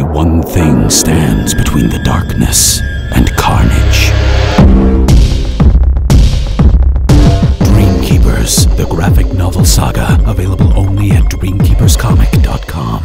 one thing stands between the darkness and carnage. Dreamkeepers, the graphic novel saga, available only at dreamkeeperscomic.com.